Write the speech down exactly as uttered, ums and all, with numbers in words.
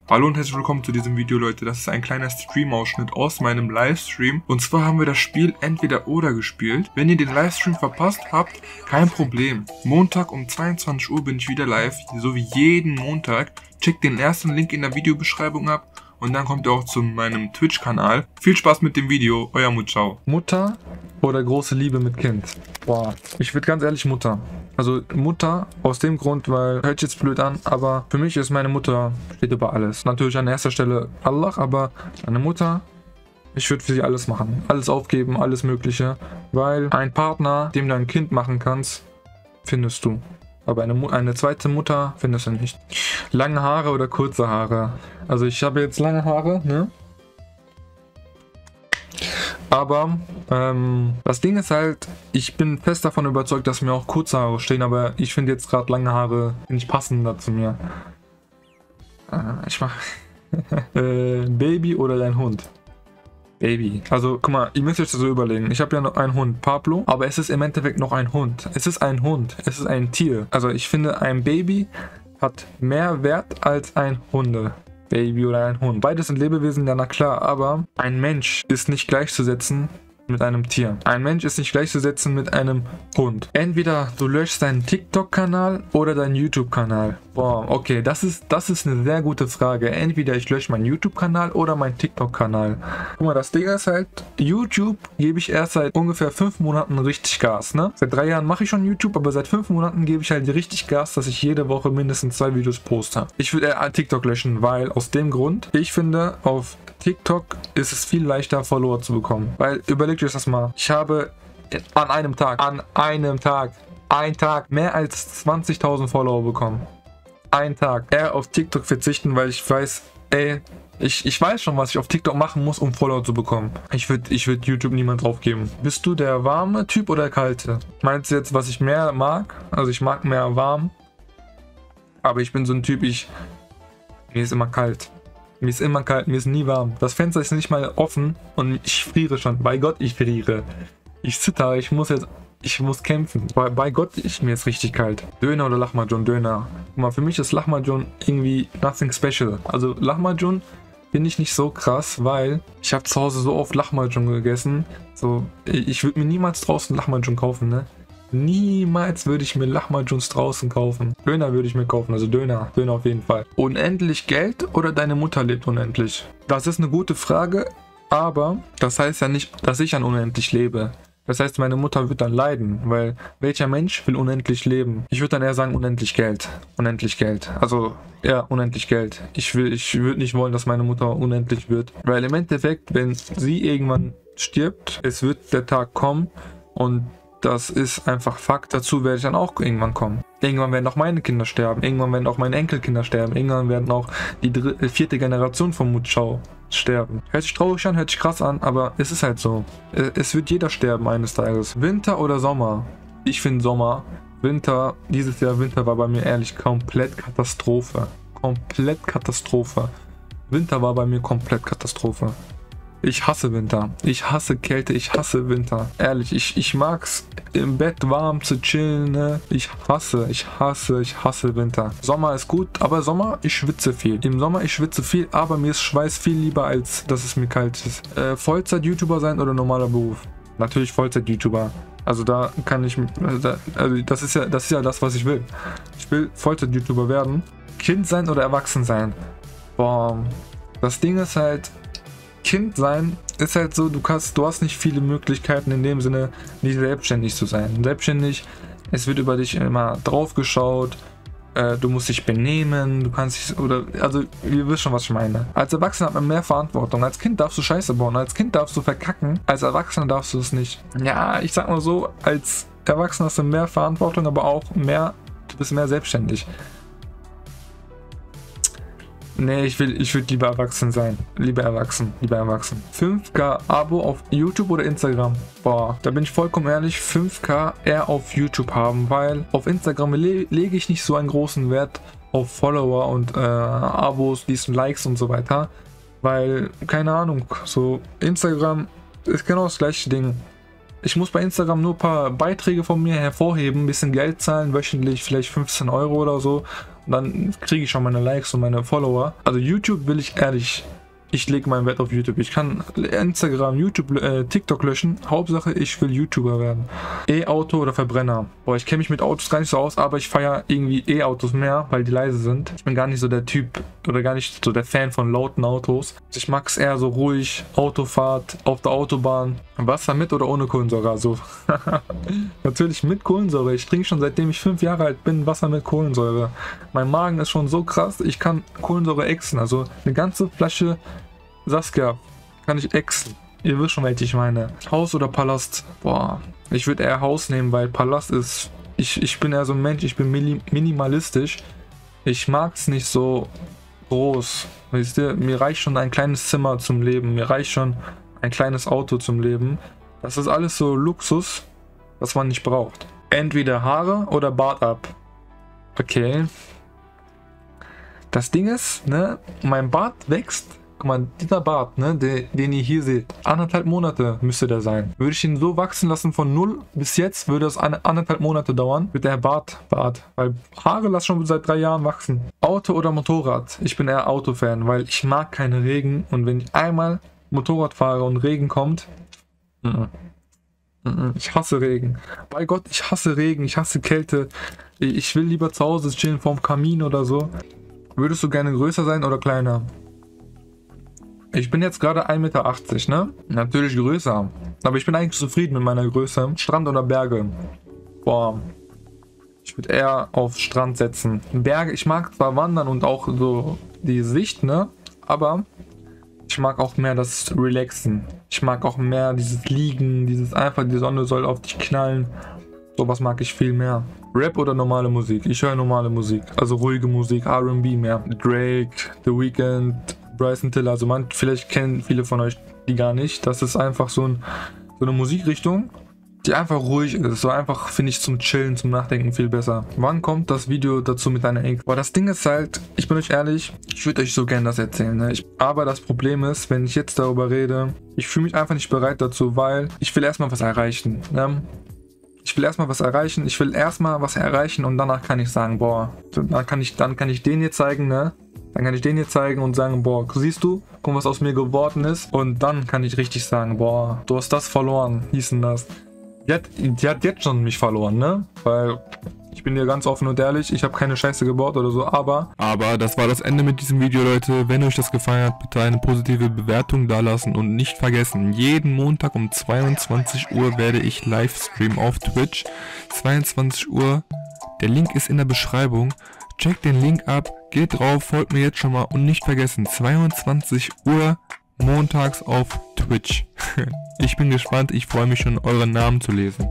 Hallo und herzlich willkommen zu diesem Video, Leute. Das ist ein kleiner Stream-Ausschnitt aus meinem Livestream. Und zwar haben wir das Spiel Entweder Oder gespielt. Wenn ihr den Livestream verpasst habt, kein Problem. Montag um zweiundzwanzig Uhr bin ich wieder live, so wie jeden Montag. Checkt den ersten Link in der Videobeschreibung ab und dann kommt ihr auch zu meinem Twitch-Kanal. Viel Spaß mit dem Video, euer Mutschau. Mutter oder große Liebe mit Kind? Boah, ich würde ganz ehrlich Mutter. Also Mutter aus dem Grund, weil, hört sich jetzt blöd an, aber für mich ist meine Mutter, steht über alles. Natürlich an erster Stelle Allah, aber meine Mutter, ich würde für sie alles machen. Alles aufgeben, alles Mögliche. Weil ein Partner, dem du ein Kind machen kannst, findest du. Aber eine, eine zweite Mutter findest du nicht. Lange Haare oder kurze Haare? Also ich habe jetzt lange Haare, ne? Aber ähm, das Ding ist halt, ich bin fest davon überzeugt, dass mir auch kurze Haare stehen, aber ich finde jetzt gerade lange Haare nicht passender zu mir. Äh, ich mach äh, Baby oder dein Hund? Baby. Also guck mal, ihr müsst euch das so überlegen. Ich habe ja noch einen Hund, Pablo, aber es ist im Endeffekt noch ein Hund. Es ist ein Hund, es ist ein Tier. Also ich finde, ein Baby hat mehr Wert als ein Hunde. Baby oder ein Hund. Beides sind Lebewesen, ja na klar, aber ein Mensch ist nicht gleichzusetzen mit einem Tier. Ein Mensch ist nicht gleichzusetzen mit einem Hund. Entweder du löschst deinen TikTok-Kanal oder deinen YouTube-Kanal. Boah, okay, das ist, das ist eine sehr gute Frage. Entweder ich lösche meinen YouTube-Kanal oder meinen TikTok-Kanal. Guck mal, das Ding ist halt, YouTube gebe ich erst seit ungefähr fünf Monaten richtig Gas, ne? Seit drei Jahren mache ich schon YouTube, aber seit fünf Monaten gebe ich halt richtig Gas, dass ich jede Woche mindestens zwei Videos poste. Ich würde eher TikTok löschen, weil aus dem Grund, ich finde, auf TikTok ist es viel leichter, Follower zu bekommen. Weil, überlegt euch das mal, ich habe an einem Tag, an einem Tag, ein Tag mehr als zwanzigtausend Follower bekommen. Ein Tag. Eher auf TikTok verzichten, weil ich weiß, ey, ich, ich weiß schon, was ich auf TikTok machen muss, um Follower zu bekommen. Ich würde ich würd YouTube niemand drauf geben. Bist du der warme Typ oder der kalte? Meinst du jetzt, was ich mehr mag? Also ich mag mehr warm. Aber ich bin so ein Typ, ich, mir ist immer kalt. Mir ist immer kalt, mir ist nie warm. Das Fenster ist nicht mal offen und ich friere schon. Bei Gott, ich friere. Ich zittere, ich muss jetzt, ich muss kämpfen. Bei, bei Gott, ich, mir ist richtig kalt. Döner oder Lahmacun? Döner. Guck mal, für mich ist Lahmacun irgendwie nothing special. Also Lahmacun finde ich nicht so krass, weil ich habe zu Hause so oft Lahmacun gegessen. So, ich würde mir niemals draußen Lahmacun kaufen, ne? Niemals würde ich mir Lahmacuns draußen kaufen. Döner würde ich mir kaufen, also Döner. Döner auf jeden Fall. Unendlich Geld oder deine Mutter lebt unendlich? Das ist eine gute Frage, aber das heißt ja nicht, dass ich dann unendlich lebe. Das heißt, meine Mutter wird dann leiden, weil welcher Mensch will unendlich leben? Ich würde dann eher sagen, unendlich Geld. Unendlich Geld. Also, ja, unendlich Geld. Ich will, ich würde nicht wollen, dass meine Mutter unendlich wird. Weil im Endeffekt, wenn sie irgendwann stirbt, es wird der Tag kommen und das ist einfach Fakt. Dazu werde ich dann auch irgendwann kommen. Irgendwann werden auch meine Kinder sterben. Irgendwann werden auch meine Enkelkinder sterben. Irgendwann werden auch die dritte, vierte Generation von Mutschau sterben. Hört sich traurig an, hört sich krass an, aber es ist halt so. Es wird jeder sterben eines Tages. Winter oder Sommer? Ich finde Sommer. Winter, dieses Jahr Winter war bei mir ehrlich komplett Katastrophe. Komplett Katastrophe. Winter war bei mir komplett Katastrophe. Ich hasse Winter. Ich hasse Kälte. Ich hasse Winter. Ehrlich, ich, ich mag's im Bett warm zu chillen. Ne? Ich hasse, ich hasse, ich hasse Winter. Sommer ist gut, aber Sommer, ich schwitze viel. Im Sommer, ich schwitze viel, aber mir ist Schweiß viel lieber, als dass es mir kalt ist. Äh, Vollzeit-YouTuber sein oder normaler Beruf? Natürlich Vollzeit-YouTuber. Also da kann ich, also das ist ja, das ist ja das, was ich will. Ich will Vollzeit-YouTuber werden. Kind sein oder erwachsen sein? Boah, das Ding ist halt, Kind sein ist halt so, du kannst, du hast nicht viele Möglichkeiten in dem Sinne, nicht selbstständig zu sein. Selbstständig, es wird über dich immer drauf geschaut, äh, du musst dich benehmen, du kannst dich, oder, also, ihr wisst schon, was ich meine. Als Erwachsener hat man mehr Verantwortung. Als Kind darfst du Scheiße bauen, als Kind darfst du verkacken, als Erwachsener darfst du es nicht. Ja, ich sag mal so, als Erwachsener hast du mehr Verantwortung, aber auch mehr, du bist mehr selbstständig. Nee, ich will, ich würde lieber erwachsen sein. Lieber erwachsen, lieber erwachsen. fünf K Abo auf YouTube oder Instagram? Boah, da bin ich vollkommen ehrlich, fünf K eher auf YouTube haben, weil auf Instagram le lege ich nicht so einen großen Wert auf Follower und äh, Abos, diesen Likes und so weiter. Weil, keine Ahnung, so Instagram ist genau das gleiche Ding. Ich muss bei Instagram nur ein paar Beiträge von mir hervorheben, ein bisschen Geld zahlen, wöchentlich vielleicht fünfzehn Euro oder so. dann kriege ich schon meine Likes und meine Follower. Also YouTube will ich ehrlich, ich lege meinen Wert auf YouTube. Ich kann Instagram, YouTube, äh, TikTok löschen. Hauptsache, ich will YouTuber werden. E-Auto oder Verbrenner. Boah, ich kenne mich mit Autos gar nicht so aus, aber ich feiere irgendwie E-Autos mehr, weil die leise sind. Ich bin gar nicht so der Typ oder gar nicht so der Fan von lauten Autos. Ich mag es eher so ruhig, Autofahrt, auf der Autobahn. Wasser mit oder ohne Kohlensäure? Also natürlich mit Kohlensäure. Ich trinke schon seitdem ich fünf Jahre alt bin Wasser mit Kohlensäure. Mein Magen ist schon so krass, ich kann Kohlensäure exen. Also eine ganze Flasche Saskia kann ich exen. Ihr wisst schon, welche ich meine. Haus oder Palast? Boah, ich würde eher Haus nehmen, weil Palast ist... Ich, ich bin eher so ein Mensch, ich bin minimalistisch. Ich mag es nicht so groß. Weißt du, mir reicht schon ein kleines Zimmer zum Leben. Mir reicht schon ein kleines Auto zum Leben. Das ist alles so Luxus, was man nicht braucht. Entweder Haare oder Bart ab. Okay. Das Ding ist, ne, mein Bart wächst. Guck mal, dieser Bart, ne, den, den ihr hier seht, anderthalb Monate müsste der sein. Würde ich ihn so wachsen lassen von null bis jetzt, würde es eine, anderthalb Monate dauern, mit der Bart, Bart. Weil Haare lassen schon seit drei Jahren wachsen. Auto oder Motorrad? Ich bin eher Autofan, weil ich mag keinen Regen und wenn ich einmal Motorrad fahre und Regen kommt, mm -mm. ich hasse Regen. Bei Gott, ich hasse Regen, ich hasse Kälte. Ich will lieber zu Hause chillen vorm Kamin oder so. Würdest du gerne größer sein oder kleiner? Ich bin jetzt gerade ein Meter achtzig, ne? Natürlich größer. Aber ich bin eigentlich zufrieden mit meiner Größe. Strand oder Berge? Boah. Ich würde eher auf Strand setzen. Berge, ich mag zwar wandern und auch so die Sicht, ne? Aber ich mag auch mehr das Relaxen. Ich mag auch mehr dieses Liegen, dieses einfach, die Sonne soll auf dich knallen. Sowas mag ich viel mehr. Rap oder normale Musik? Ich höre normale Musik. Also ruhige Musik, R und B mehr. Drake, The Weeknd, Bryson Tiller, also man, vielleicht kennen viele von euch die gar nicht. Das ist einfach so, ein, so eine Musikrichtung, die einfach ruhig ist. So einfach, finde ich, zum Chillen, zum Nachdenken viel besser. Wann kommt das Video dazu mit deiner Enkel? Boah, das Ding ist halt, ich bin euch ehrlich, ich würde euch so gerne das erzählen. Ne? Ich, aber das Problem ist, wenn ich jetzt darüber rede, ich fühle mich einfach nicht bereit dazu, weil ich will erstmal was erreichen. Ne? Ich will erstmal was erreichen, ich will erstmal was erreichen und danach kann ich sagen, boah, dann kann ich, dann kann ich den hier zeigen, ne? Dann kann ich den hier zeigen und sagen, boah, siehst du, guck, was aus mir geworden ist. Und dann kann ich richtig sagen, boah, du hast das verloren, hieß denn das. Die hat, die hat jetzt schon mich verloren, ne? Weil ich bin dir ganz offen und ehrlich, ich habe keine Scheiße gebaut oder so, aber... Aber das war das Ende mit diesem Video, Leute. Wenn euch das gefallen hat, bitte eine positive Bewertung dalassen und nicht vergessen, jeden Montag um zweiundzwanzig Uhr werde ich live streamen auf Twitch. zweiundzwanzig Uhr, der Link ist in der Beschreibung. Checkt den Link ab, geht drauf, folgt mir jetzt schon mal und nicht vergessen, zweiundzwanzig Uhr montags auf Twitch. Ich bin gespannt, ich freue mich schon, euren Namen zu lesen.